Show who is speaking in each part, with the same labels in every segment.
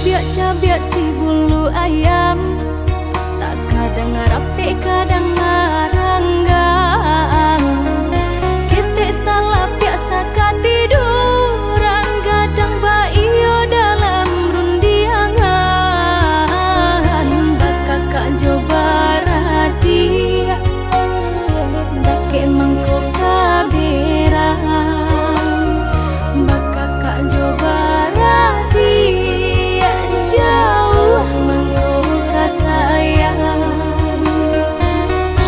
Speaker 1: cabiak si bulu ayam, tak kadang rapi kadang ngaranggang. Kita salah biasa katiduran, gadang baio dalam rundiangan. Bakak kak coba radia, dake mangkok kaberang. Bakak kak coba radia, jauh mangkok kasayang.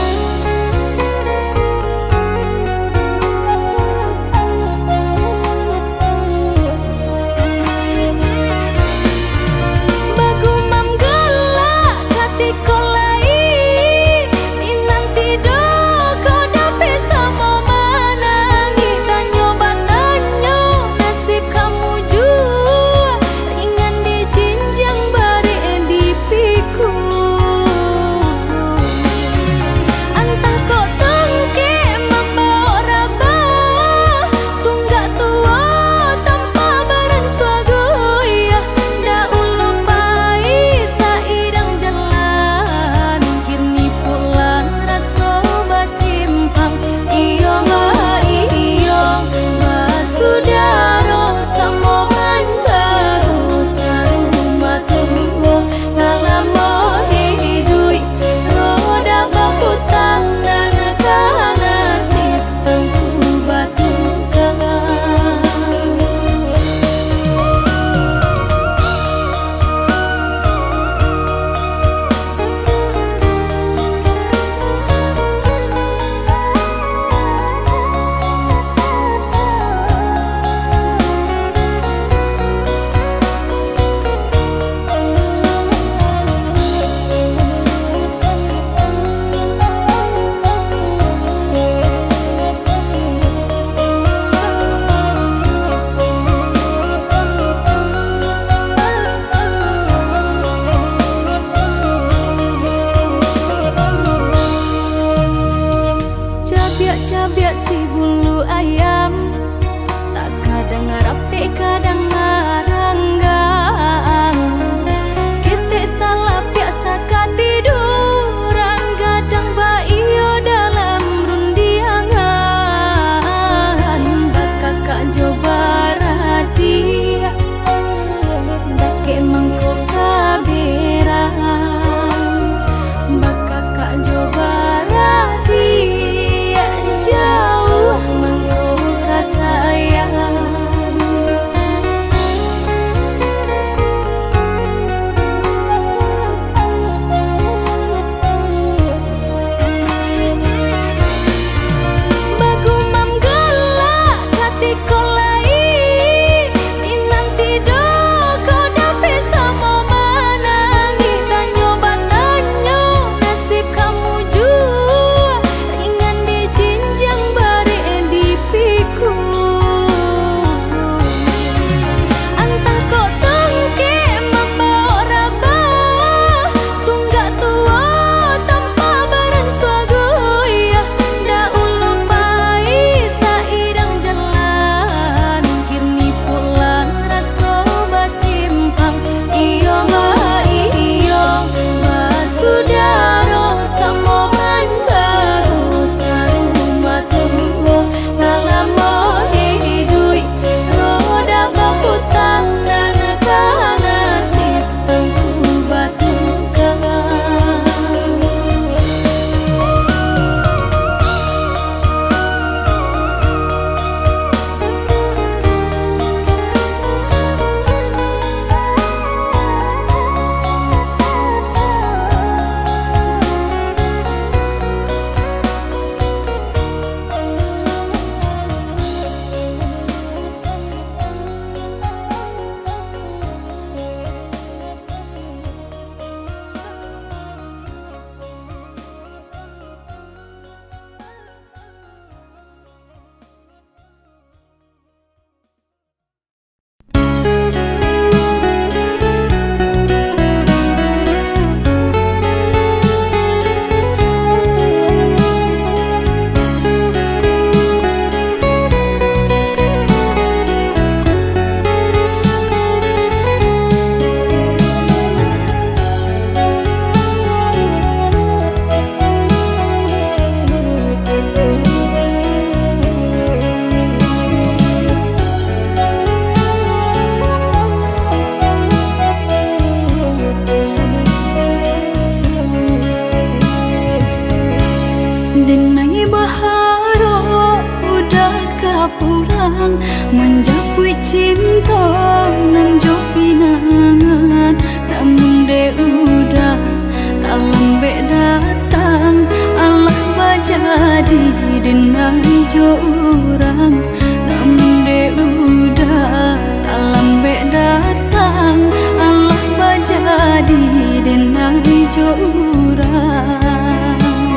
Speaker 1: jo urang, namun de udah lambe datang Allah bajadi denang jo urang.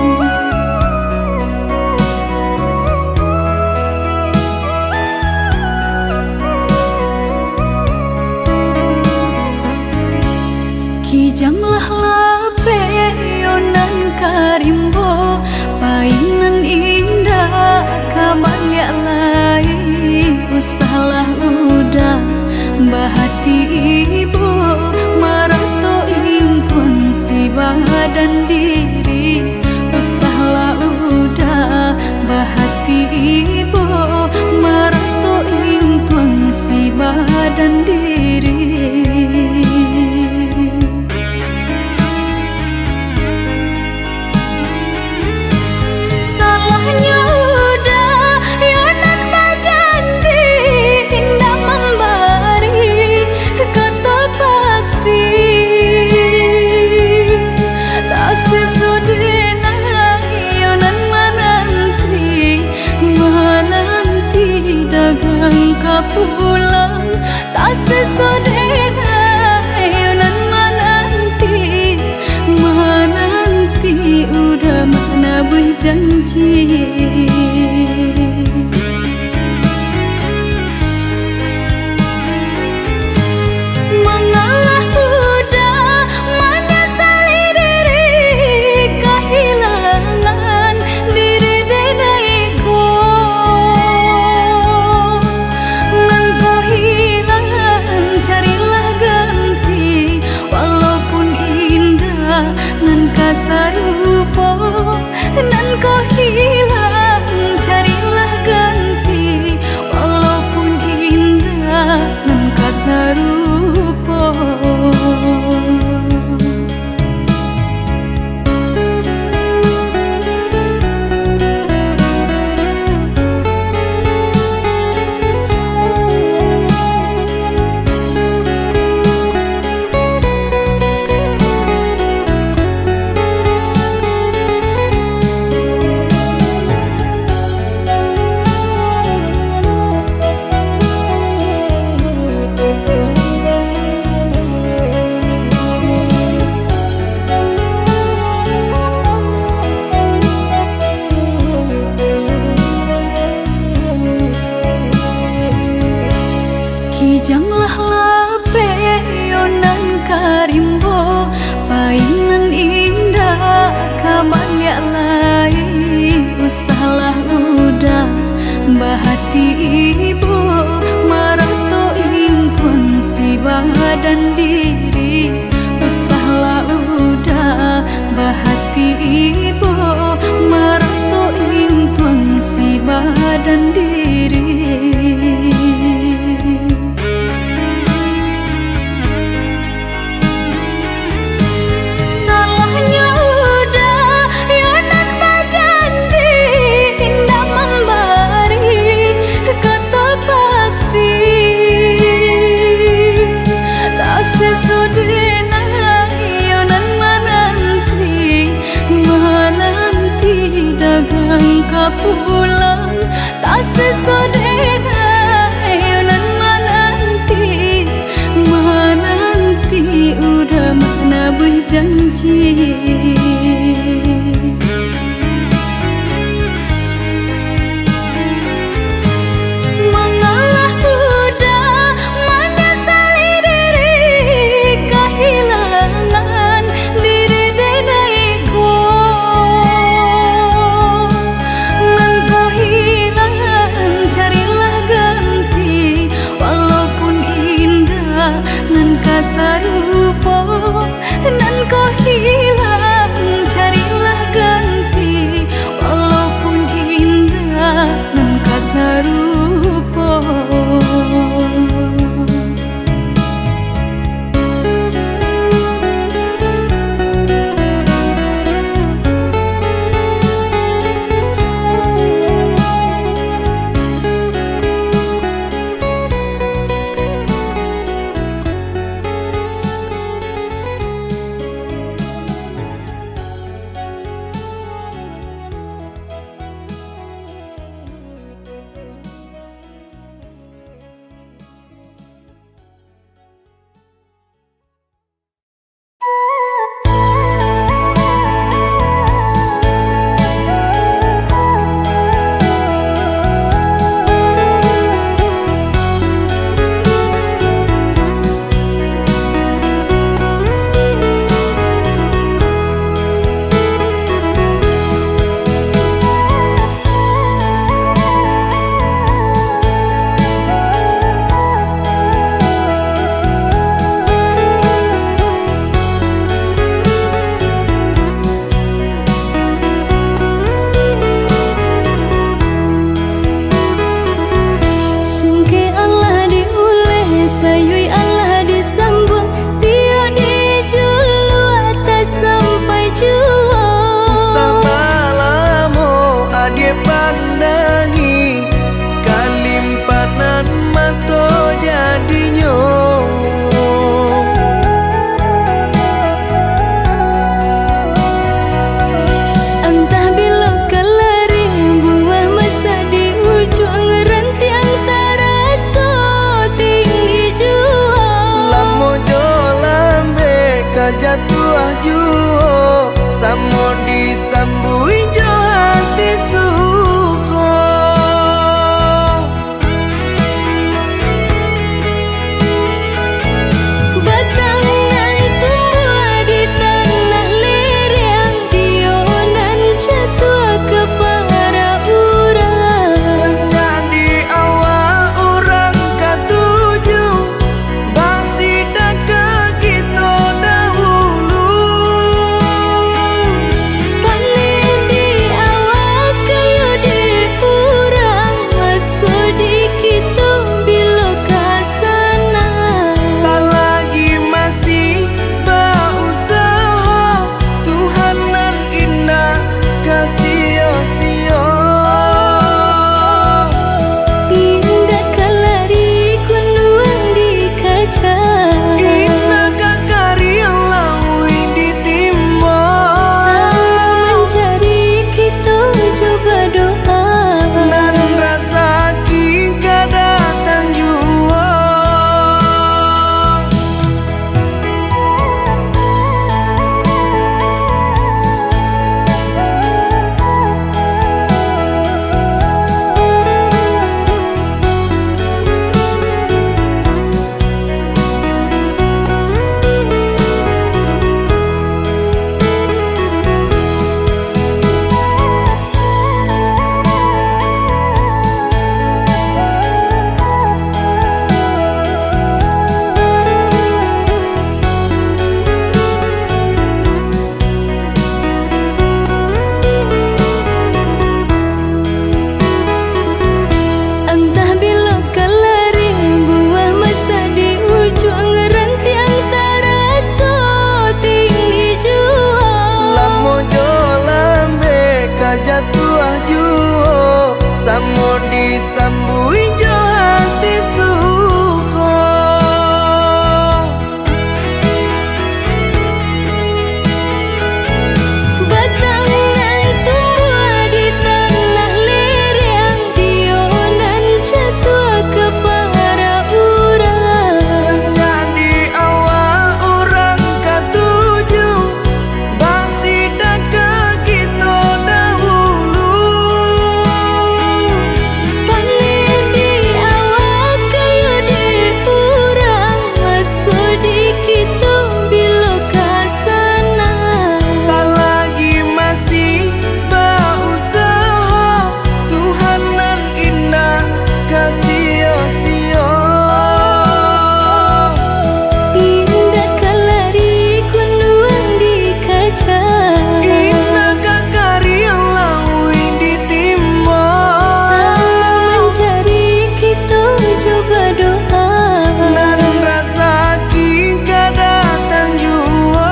Speaker 1: Kijanglah lape yonan karimbo, paingan indah kabalya lai, usahlah udah bahati ibu marato impun si badan diri, usahlah udah bahati ibu marato impun si badan diri. Pulang tak sesodena yonan menanti udah mana berjanji. Mengalah udah menyesali diri kehilangan diri denaiku. Sarupo nan kau hilang, carilah ganti walaupun indah nan kasarupo. Kijanglah lape yonan karimbo, paingan indah kabalya lai, usahlah udah bahati ibu marato impun si badan diri, usahlah udah bahati ibu marato impun si badan diri. Pulang tak sesodena yonan menanti udah mana berjanji. Mengalah udah menyesali diri kehilangan diri denaiku. Sarupo nan kau hilang.
Speaker 2: disambui jo hati suko.
Speaker 1: Batangan tumbuh di tanah lereng, tionan jatuh ke para urang.
Speaker 2: Jadi awal orang katuju basida ke kita dahulu.
Speaker 1: Panen di awal kayu di urang, masuk di kita bila kasana.
Speaker 2: Selagi masih berusaha, Tuhanan indah kasih-sia.
Speaker 1: Indah kalari kunuang di kaca,
Speaker 2: Indah kakari lawi ditimba.
Speaker 1: selalu mencari kita coba doa.
Speaker 2: Nan rasa ki kada datang jua.
Speaker 1: Entah bila kalari buah masa di ujung rantiang terasa tinggi jua.
Speaker 2: Lamo jo lambe kajatuh juo, samo disambui jo hati suko.
Speaker 1: Batangan tumbuh di tanah lereng, tionan jatuh ke para urang.
Speaker 2: Jadi awal orang katuju basida ke kita dahulu.
Speaker 1: Panen di awal kayu di urang, masuk di kita bila kasana.
Speaker 2: Selagi masih berusaha, Tuhanan indah kasih-sia.
Speaker 1: Indah kalari kunuang di kaca,
Speaker 2: Indah kakari lawi ditimba.
Speaker 1: selalu mencari kita coba doa.
Speaker 2: Nan rasa ki kada datang jua.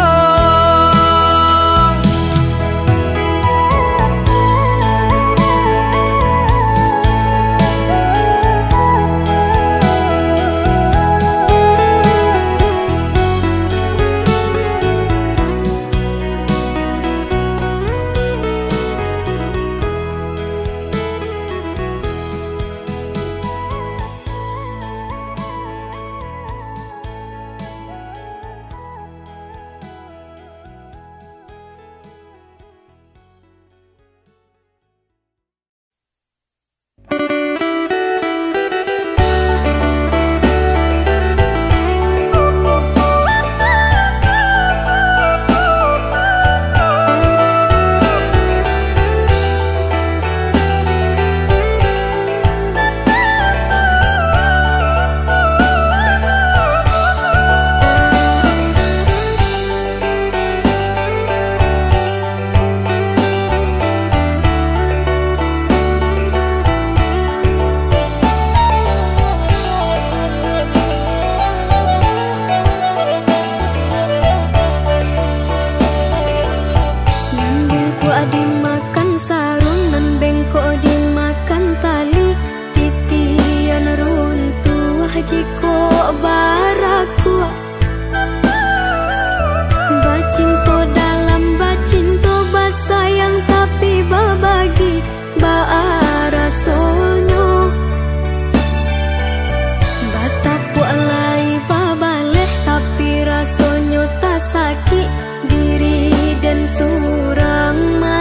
Speaker 1: diri dan surang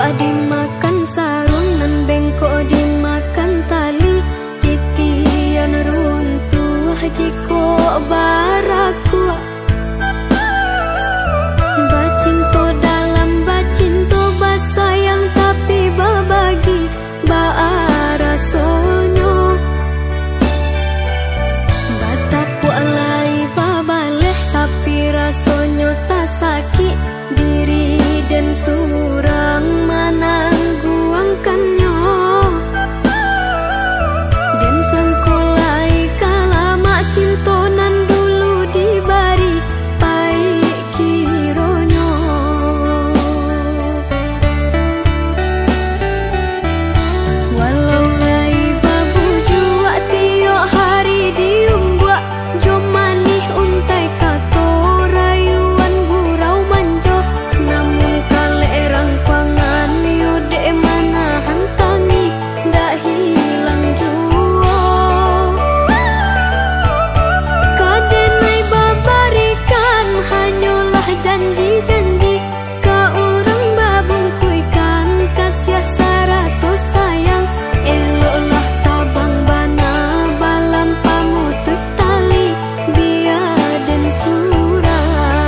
Speaker 1: dimakan sarung nan bengkok dimakan tali, titian runtuh jiko baraku. Bacinto dalam bacinto basayang tapi babagi baarasonyo. Batapu alai babaleh tapi rasonyo tak sakit diri dan surang manangguangkannya. Dan sangkolai kalama cintonan dulu dibari pai kironyo. Walau lai babu jua tiok hari diumbuak, jom manih untai kato rayuan gurau manjo. Namun kale rangkuangan yode mana hantangi dak hilang juo. Kadenai babarikan hanyalah janji-janji, ka urang babungkuikan kasih saratus sayang. Eloklah tabang bana balam pamutut tali biar dan surang.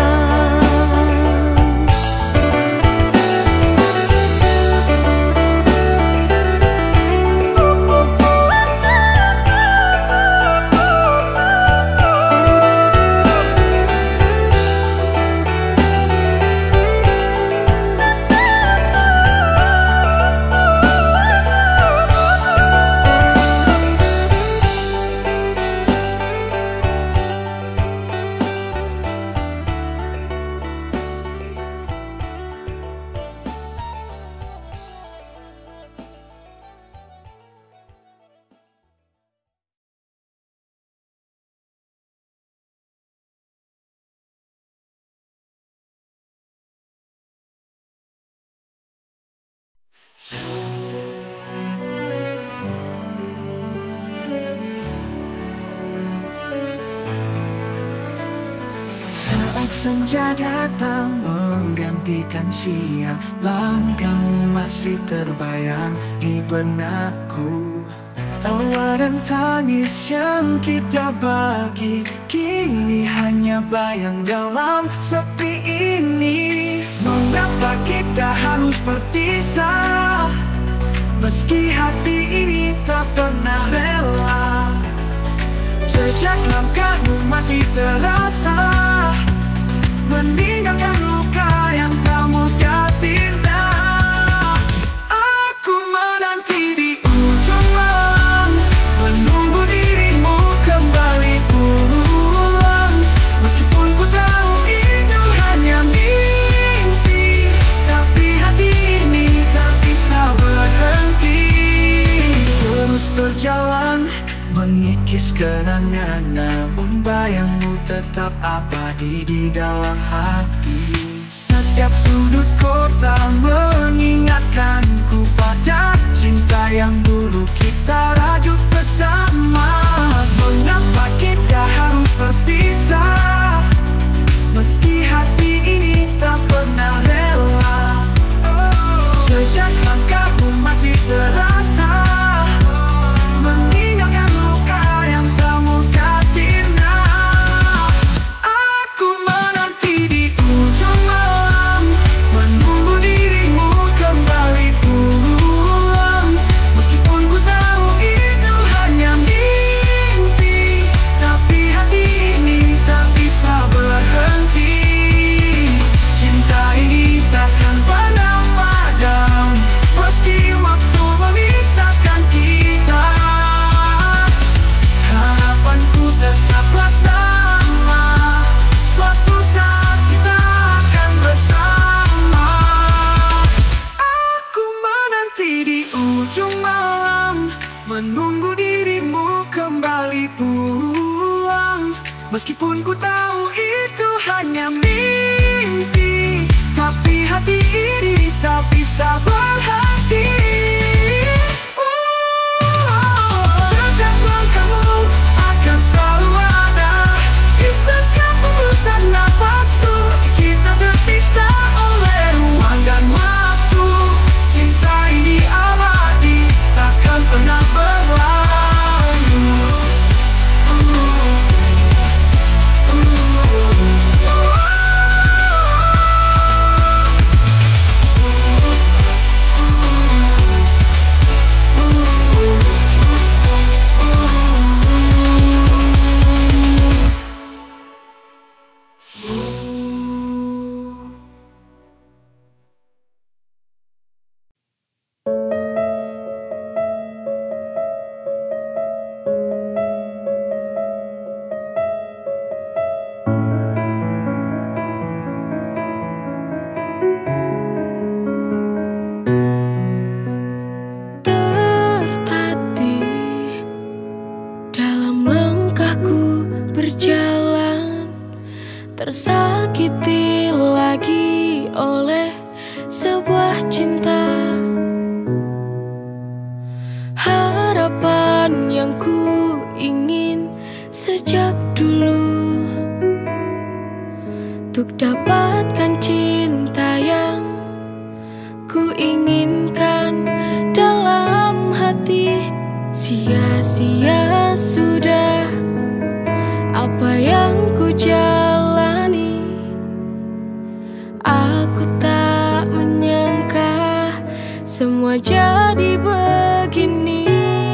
Speaker 2: Saat senja datang menggantikan siang, langkahmu masih terbayang di benakku. Tawa dan tangis yang kita bagi kini hanya bayang dalam sepi ini. Mengapa kita harus berpisah, meski hati ini tak pernah rela. Jejak langkahmu masih terasa, meninggalkan luka yang tak mudah sirna. Aku menanti di ujung malam, menunggu dirimu kembali pulang. Meskipun ku tahu itu hanya mimpi, tapi hati ini tak bisa berhenti. Terus berjalan mengikis kenangan, namun bayangmu tetap abadi di dalam hati. Setiap sudut kota mengingatkanku pada cinta yang dulu kita rajut bersama. Mengapa kita harus berpisah, meski hati ini tak pernah rela. Jejak langkahmu masih terasa, meninggalkan luka yang tak mudah sirna. Aku menanti di ujung malam, menunggu dirimu kembali pulang. Meskipun ku tahu itu hanya mimpi, tapi hati ini tak bisa berhenti. Cinta ini takkan pernah padam, meski waktu memisahkan kita. Harapanku tetaplah sama, suatu saat kita akan bersama. Aku menanti di ujung malam, menunggu dirimu kembali pulang. Meskipun ku tahu itu hanya mimpi, tapi hati ini tak bisa berhenti. Jejak langkahmu akan selalu ada di setiap hembusan nafasku. Meski kita terpisah oleh ruang dan waktu,
Speaker 1: dapatkan cinta yang ku inginkan dalam hati. Sia-sia sudah apa yang ku jalani. Aku tak menyangka semua jadi begini.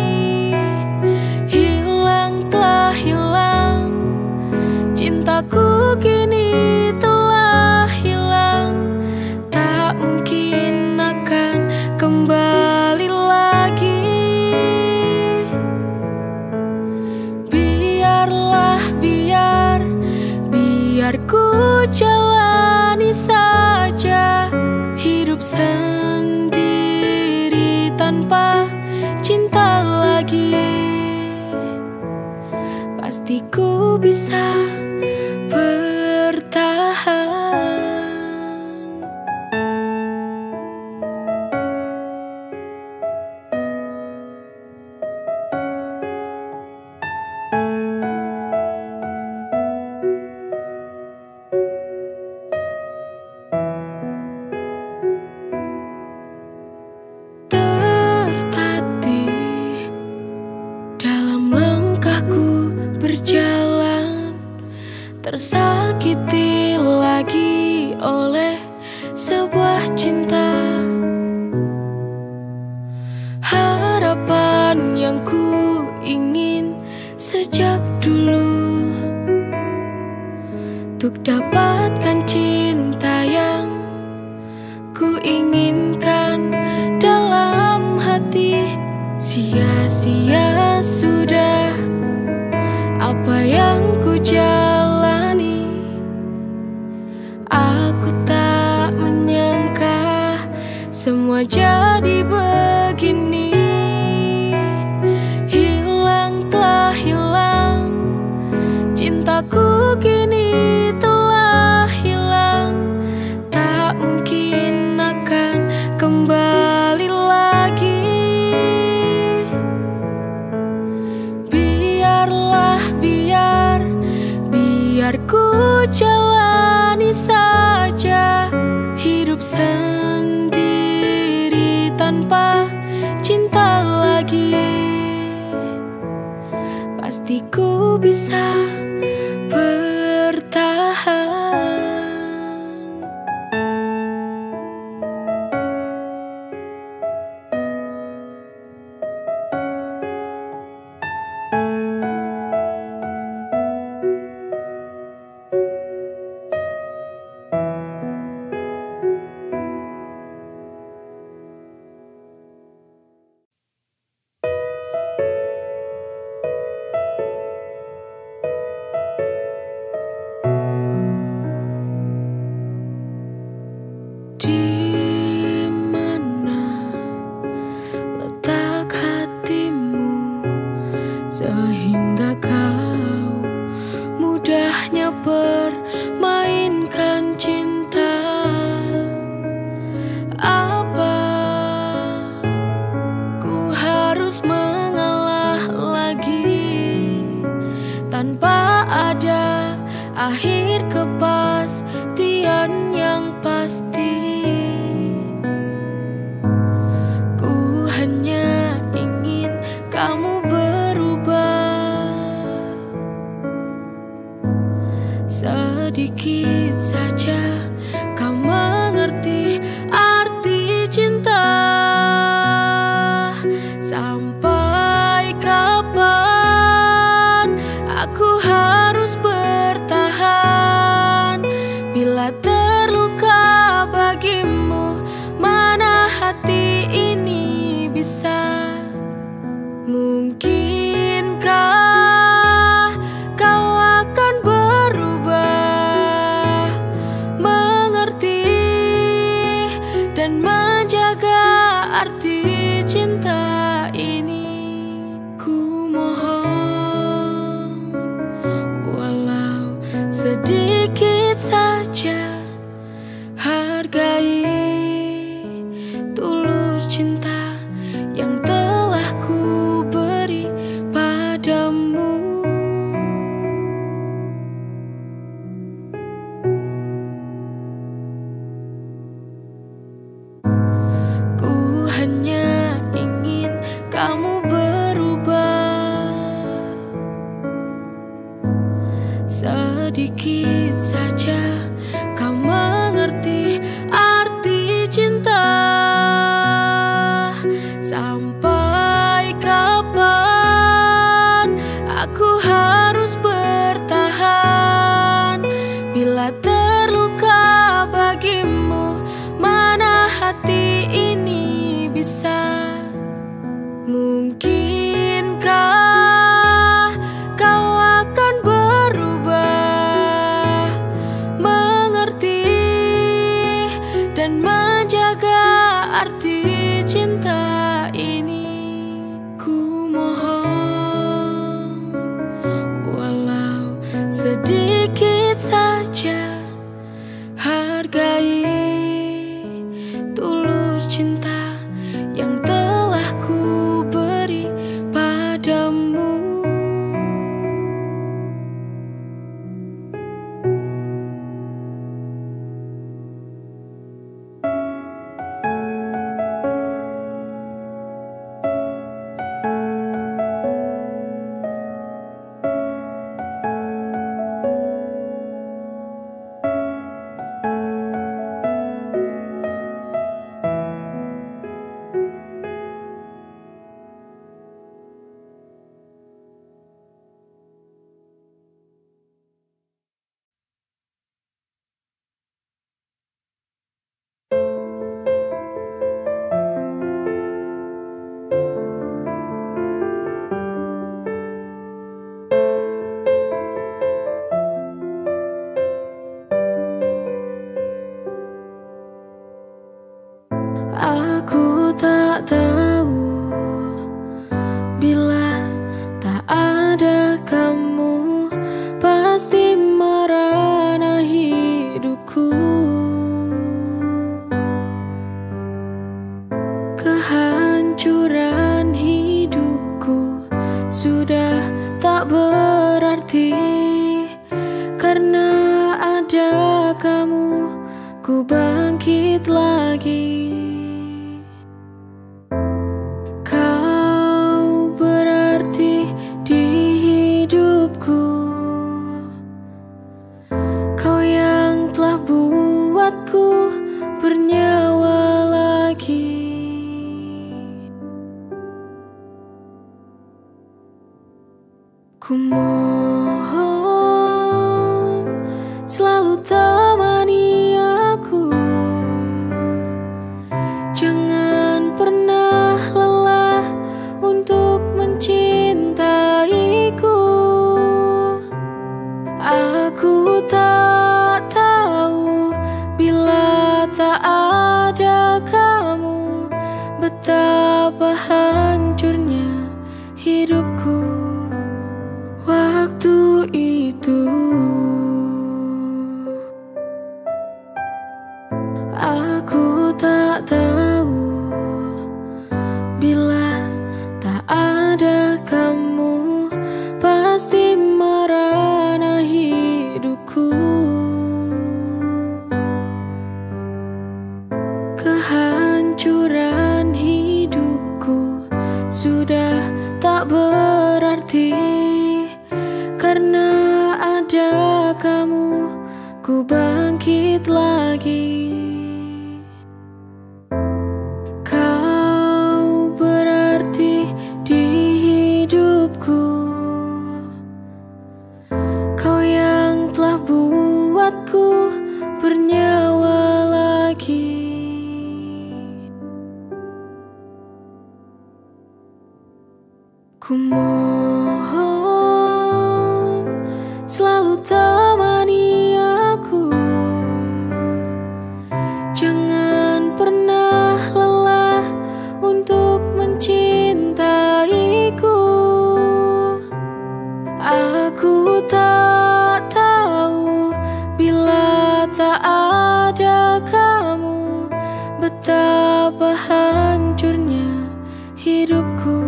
Speaker 1: Hilang telah hilang, cintaku kini telah hilang. Tak mungkin akan kembali lagi. Biarlah, biar ku jalani saja hidup sendiri tanpa cinta lagi. Pasti ku bisa bertahan. Tertatih dalam langkahku berjalan, tersakiti lagi oleh sebuah cinta. Harapan yang ku ingin sejak dulu, untuk dapatkan cinta yang ku inginkan dalam hati. Sia-sia sudah apa yang ku jalani. Aku tak menyangka semua jadi begini. Hilang telah hilang, cintaku kini telah hilang. Tak mungkin akan kembali lagi. Biarlah, biar ku jalani saja hidup sendiri tanpa cinta lagi. Pasti ku bisa bertahan. Di mana letak hatimu sehingga kau mudahnya permainkan cinta? Apa ku harus mengalah lagi tanpa ada akhir kepastian yang pasti? Kamu berubah sedikit saja, kau mengerti arti cinta. Sampai kapan aku harus bertahan bila terluka bagimu? Mana hati ini bisa? Mungkinkah kau akan berubah, mengerti dan menjaga arti cinta ini? Ku mohon walau sedikit saja, hargai tulus cinta yang telah ku beri padamu. berarti, karena ada kamu ku bangkit lagi. Kau berarti di hidupku, kau yang telah buatku bernyawa lagi. Ku mohon selalu temani aku, jangan pernah lelah untuk mencintaiku. Aku tak tahu bila tak ada kamu, betapa hancurnya hidupku waktu itu. Aku tak tahu bila tak ada kamu, pasti merana hidupku. Kehancuran hidupku sudah tak berarti, karena ada kamu ku bangkit lagi. Kau berarti di hidupku, kau yang telah buatku bernyawa lagi. Ku mohon selalu temani aku, jangan pernah lelah untuk mencintaiku. Aku tak tahu bila tak ada kamu, betapa hancurnya hidupku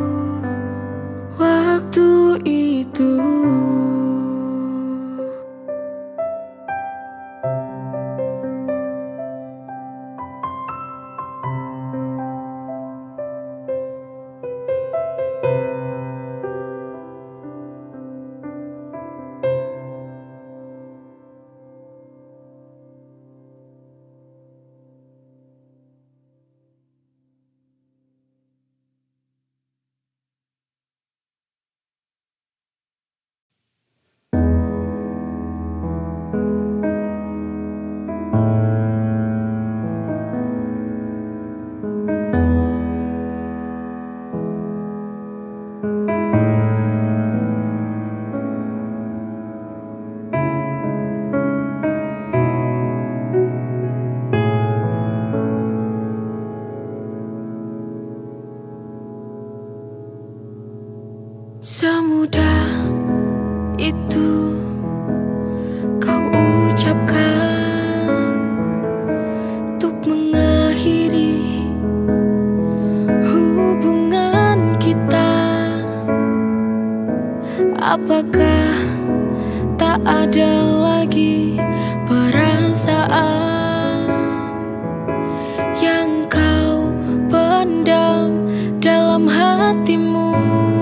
Speaker 1: waktu itu. Semudah itu kau ucapkan untuk mengakhiri hubungan kita. Apakah tak ada lagi perasaan yang kau pendam dalam hatimu?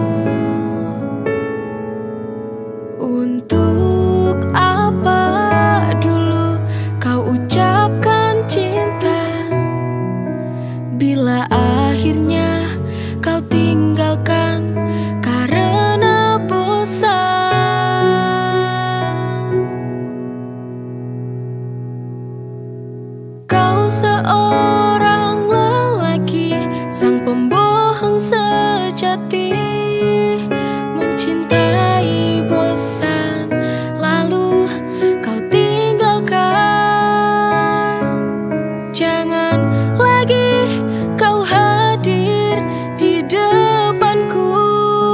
Speaker 1: Untuk apa dulu kau ucapkan cinta, bila akhirnya kau tinggalkan karena bosan? Kau seorang lelaki, sang pembohong sejati, mencintai bosan, lalu kau tinggalkan. Jangan lagi kau hadir di depanku.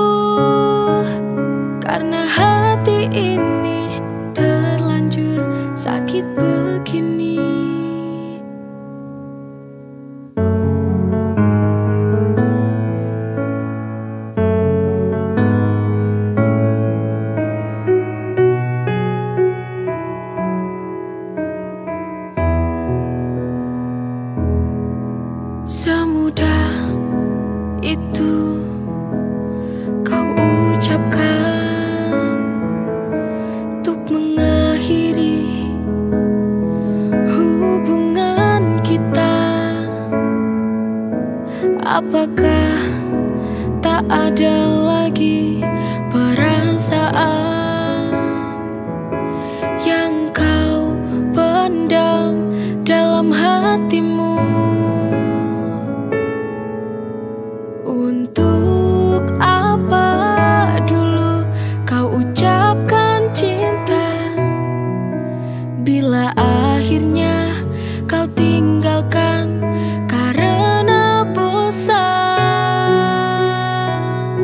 Speaker 1: Semudah itu kau ucapkan untuk mengakhiri hubungan kita. Apakah tak ada lagi perasaan yang kau pendam dalam hatimu? Untuk apa dulu kau ucapkan cinta bila akhirnya kau tinggalkan karena bosan?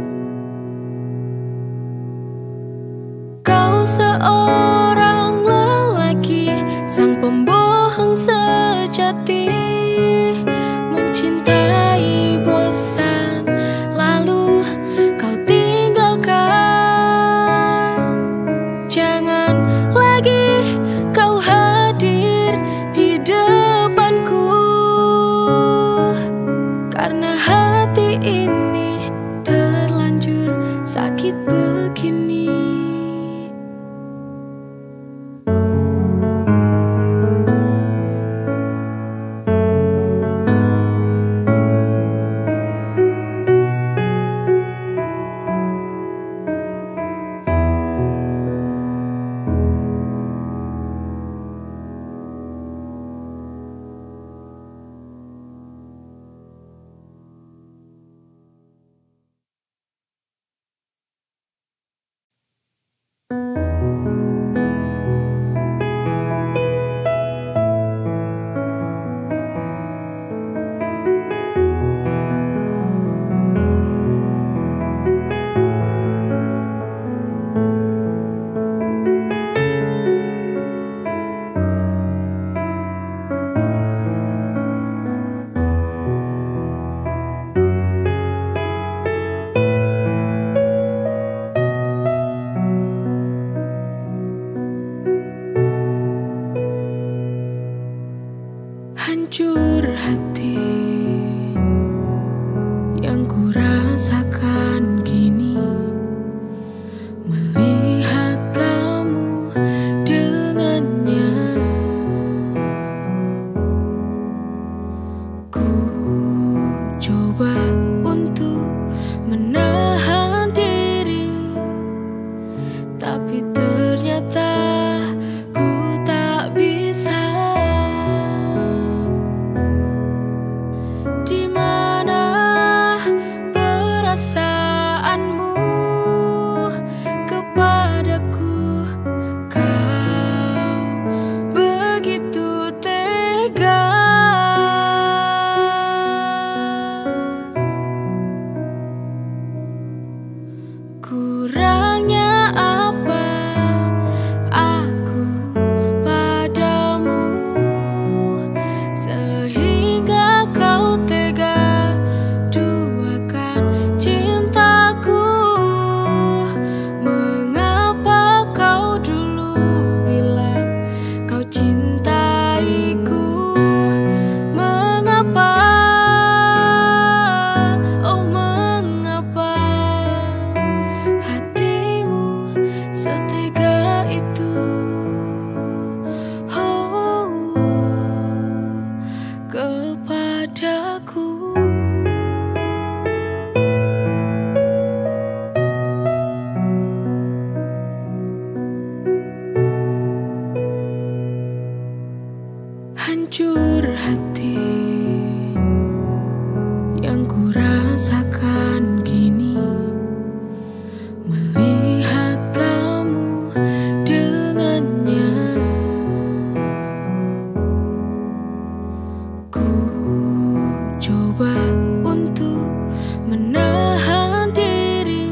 Speaker 1: Kau seorang lelaki, sang pembohong sejati, mencintai bosan, lalu kau tinggalkan. Jangan lagi kau hadir di depanku, karena hati ini terlanjur sakit begini. Hancur hati yang ku rasakan kini, melihat kamu dengannya. Ku coba untuk menahan diri, tapi ternyata ku tak bisa. Di mana perasaanmu kepadaku? Kau begitu tega. Kurangnya apa aku padamu sehingga kau tega duakan cintaku? Mengapa kau dulu bilang kau cintaiku? Mengapa, oh mengapa hatimu setega itu? Oh, kepadaku. Hancur hati yang ku rasakan kini, melihat kamu dengannya. Ku coba untuk menahan diri,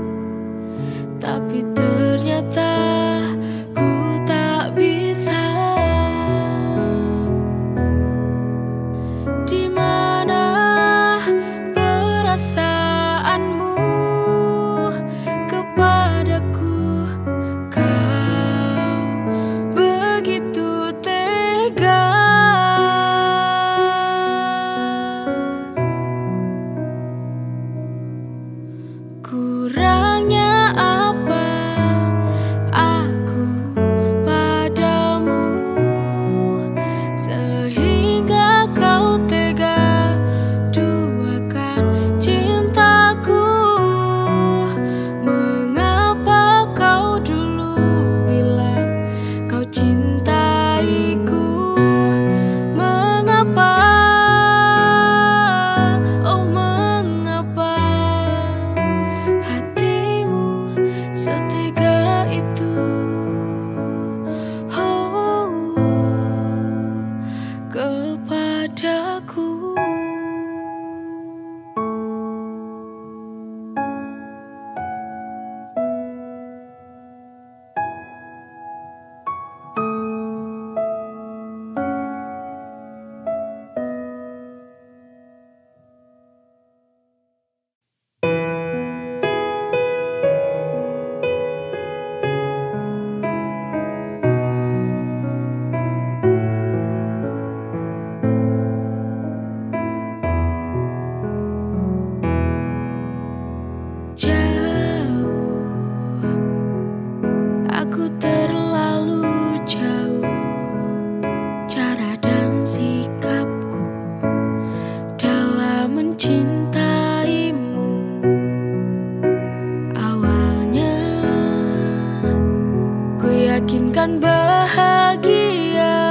Speaker 1: tapi ternyata ku tak bisa. Di mana perasaanmu kepadaku? Kau begitu tega. mencintaimu. Awalnya ku yakinkan bahagia,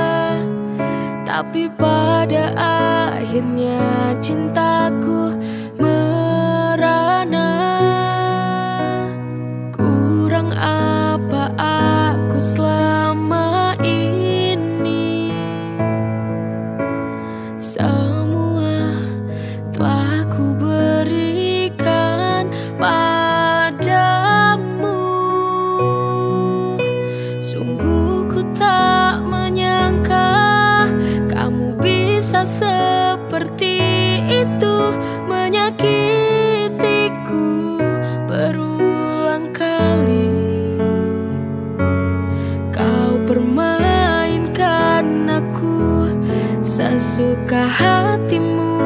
Speaker 1: tapi pada akhirnya cintaku merana. Kurang apa aku selama ini? Semua telah ku berikan padamu. Sungguh ku tak menyangka kamu bisa seperti itu, menyakitiku berulang kali. Kau permainkan aku sesuka hatimu,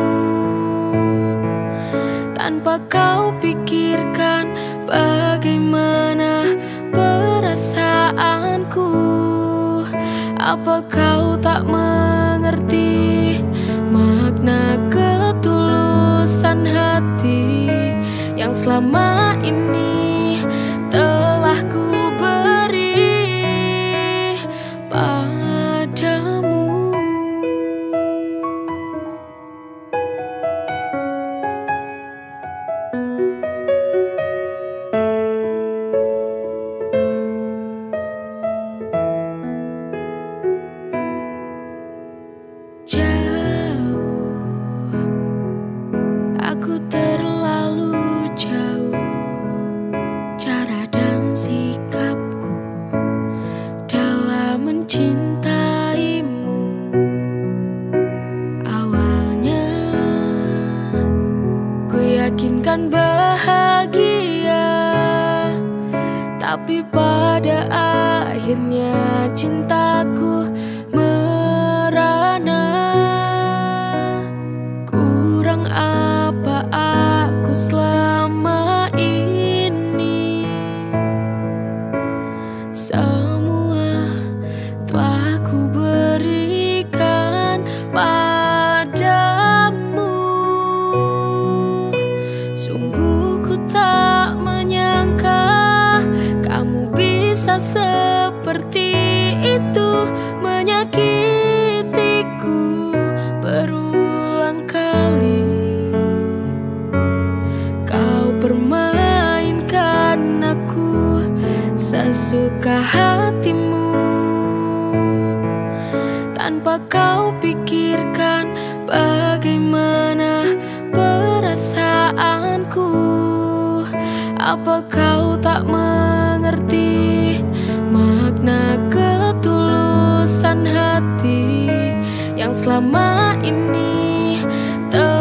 Speaker 1: tanpa kau pikirkan bagaimana perasaanku. Apa kau tak mengerti makna ketulusan hati yang selama ini telah ku beri padamu? Jauh, aku terlalu jauh. Cara dan sikapku dalam mencintaimu. Awalnya ku yakinkan bahagia, tapi pada akhirnya cintaku merana. Kurang apa aku selama ini? Semua telah ku berikan padamu. Sungguh ku tak menyangka kamu bisa seperti itu, menyakitiku berulang kali. Kau permainkan aku sesuka hatimu, tanpa kau pikirkan bagaimana perasaanku. Apa kau tak mengerti makna ketulusan hati yang selama ini